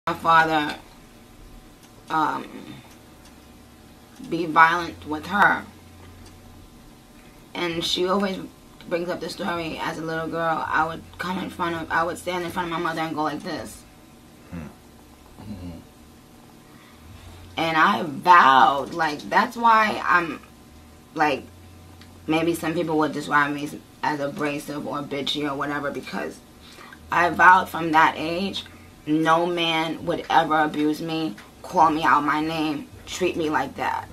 my father be violent with her, and she always brings up the story. As a little girl, I would stand in front of my mother and go like this. And I vowed, like, that's why I'm, like, maybe some people would describe me as abrasive or bitchy or whatever, because I vowed from that age, no man would ever abuse me, call me out my name, treat me like that.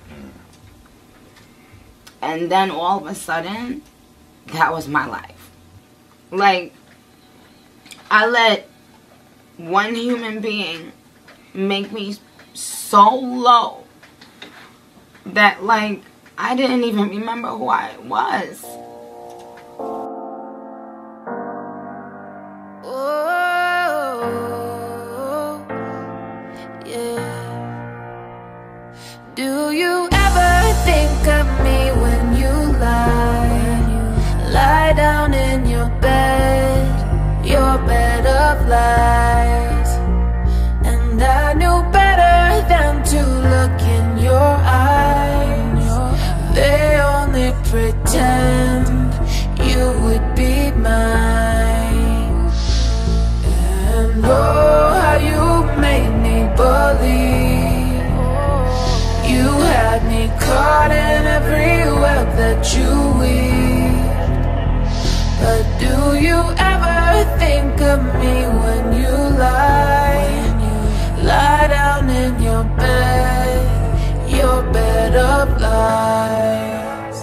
And then all of a sudden, that was my life. Like, I let one human being make me so low that, like, I didn't even remember who I was. Oh, yeah. Do you ever think of me when you lie down in your bed of lies? And I knew better than to look in your eyes. They only pretend you would be mine. And oh, how you made me believe. You had me caught in every web that you weave. But do you ever think of me when you lie down in your bed of lies?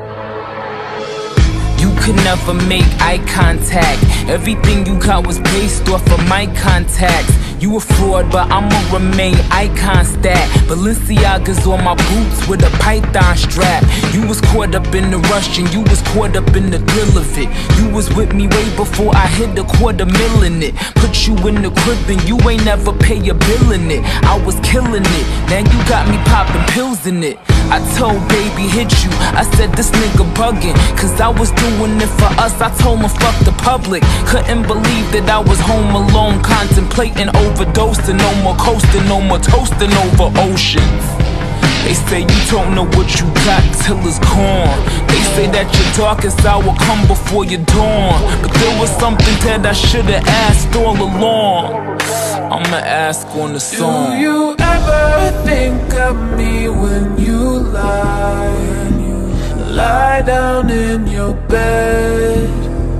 You could never make eye contact. Everything you got was based off of my contacts. You a fraud, but I'ma remain icon stat. Balenciaga's on my boots with a python strap. You was caught up in the rush and you was caught up in the thrill of it. You was with me way before I hit the $250,000 in it. Put you in the crib and you ain't never pay a bill in it. I was killing it, now you got me popping pills in it. I told baby hit you, I said this nigga bugging, cause I was doing it for us. I told him fuck the public. Couldn't believe that I was home alone, contemplating overdosing. No more coasting, no more toasting over oceans. They say you don't know what you got till it's gone. They say that your darkest hour come before your dawn. But there was something that I should've asked all along. I'ma ask on the song. Do you ever think of me when you lie down in your bed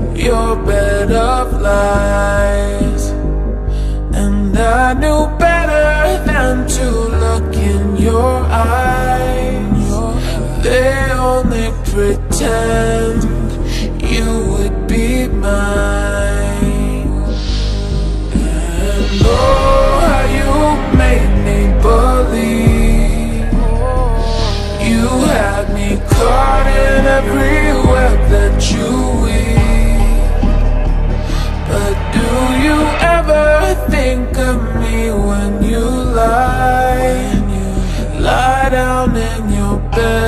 of lies? And I knew better than to look in your eyes. They only pretend you would be mine. And oh, how you made me believe. You had me caught in every web that you weave. But do you ever think of me when you lie down in your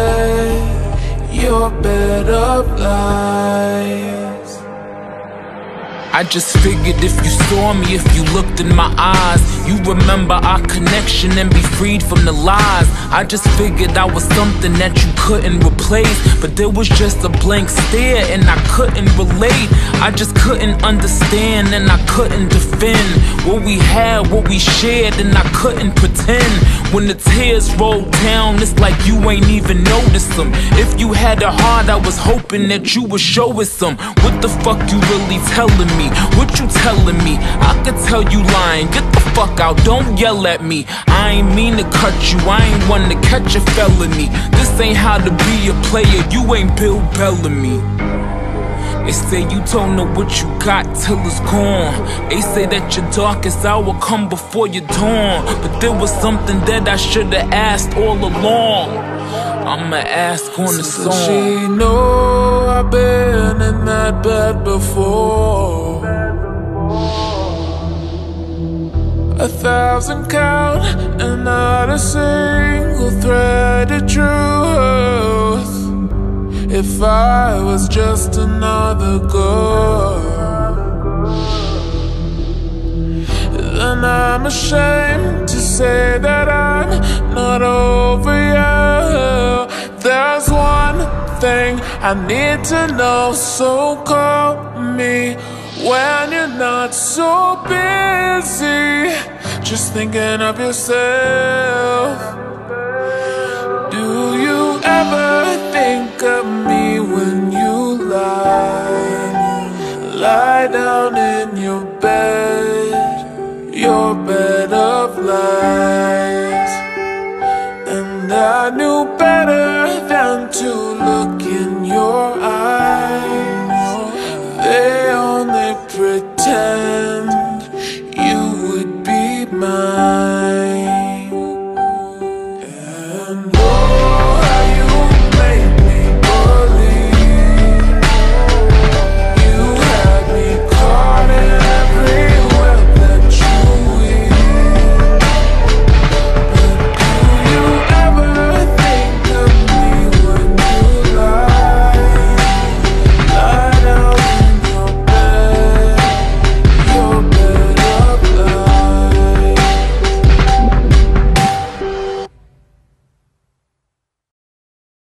bed of lies? I just figured if you saw me, if you looked in my eyes, you remember our connection and be freed from the lies. I just figured I was something that you couldn't replace, but there was just a blank stare and I couldn't relate. I just couldn't understand and I couldn't defend what we had, what we shared, and I couldn't pretend. When the tears rolled down, it's like you ain't even noticed them. If you had a heart, I was hoping that you would show us some. What the fuck you really telling me? What you telling me? I could tell you lying. Get the fuck out, don't yell at me. I ain't mean to cut you, I ain't one to catch a felony. This ain't how to be a player, you ain't Bill Bellamy. They say you don't know what you got till it's gone. They say that your darkest hour come before your dawn. But there was something that I should've asked all along. I'ma ask on the song. She know I've been in that bed before. 1,000 count and not a single thread of truth. If I was just another girl, then And I'm ashamed to say that I'm not over you. There's one thing I need to know, so call me when you're not so busy, just thinking of yourself. Do you ever think of me when you lie down in your bed of lies? And I knew better than to look